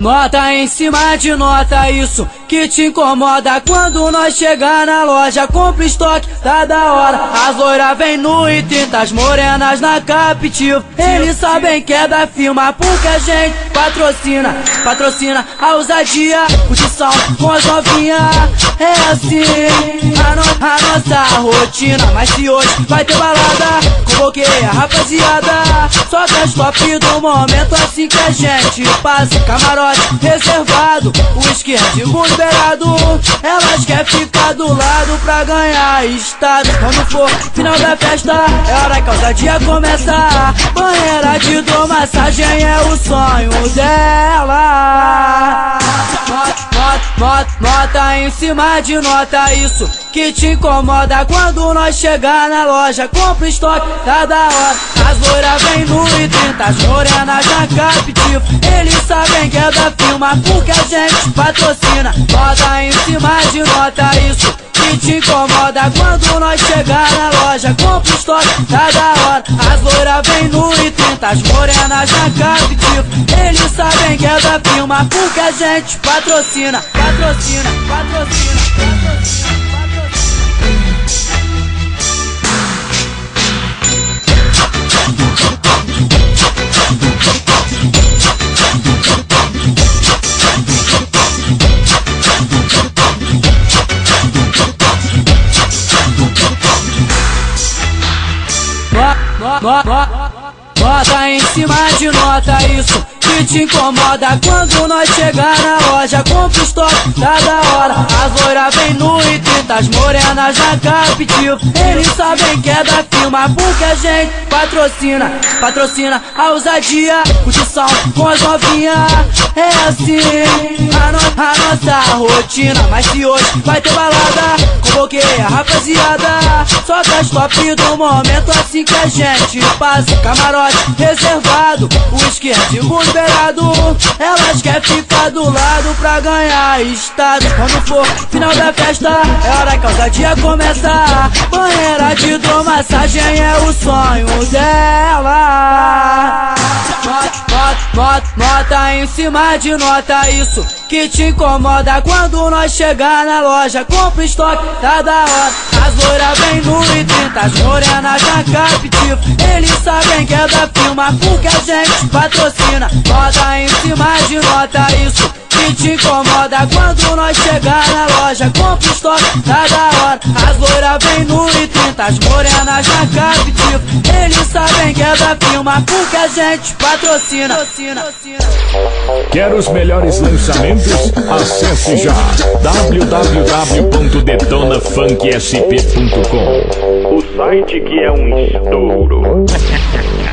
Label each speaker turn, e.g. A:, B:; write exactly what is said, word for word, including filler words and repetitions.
A: Nota em cima de nota, isso que te incomoda. Quando nós chegar na loja, compra estoque, tá da hora. As loiras vem nu e trinta, as morenas na captiva. Eles sabem que é da firma, porque a gente patrocina, patrocina a ousadia, curtição com as novinhas. É assim a, no, a nossa rotina. Mas se hoje vai ter balada, convoquei a rapaziada. Só que as top do momento, assim que a gente passa. Camarote reservado, o esquerdo liberado. Elas querem ficar do lado pra ganhar estado. Quando for final da festa, é hora que a ousadia começa. Banheira de hidromassagem é o sonho dela. Nota, nota em cima de nota, isso que te incomoda. Quando nós chegar na loja, compra estoque, tá da hora. As loiras vem nu e trinta, as morenas na captiva. Eles sabem que é da firma, porque a gente patrocina. Nota em cima de nota, isso que te incomoda. Quando nós chegar na loja, compra estoque, tá da hora. As loiras vem nu e trinta, as morenas na captiva. Eles sabem que é da firma, porque a gente patrocina, patrocina, patrocina, patrocina. Nota em cima de nota, isso que te incomoda. Quando nós chegar na loja, compra estoque, tá da hora. As loiras vem nu e trinta, as morenas na captiva. Eles sabem que é da firma, porque a gente patrocina, patrocina a ousadia, curtição com as novinhas. É assim a, no, a nossa rotina. Mas se hoje vai ter balada, convoquei a rapaziada. Só que as top do momento, assim que a gente passa. Camarote reservado, o esquerdo liberado. Elas querem ficar do lado pra ganhar estado. Quando for final da festa, é hora que a ousadia começa. Banheira de hidromassagem é o sonho dela. Nota, nota, nota em cima de nota, isso que te incomoda. Quando nós chegar na loja, compra estoque, tá da hora. As loiras vem nu e trinta, as morenas na captiva. Eles sabem que é da firma, porque a gente patrocina. Nota em cima de nota, isso que te incomoda. Quando nós chegar na loja, compra estoque, tá da hora. As loiras vem nu e trinta, as morenas na captiva. Eles sabem que é da firma, porque a gente patrocina.
B: Quer os melhores lançamentos? Acesse já w w w ponto detona funk s p ponto com, o site que é um estouro.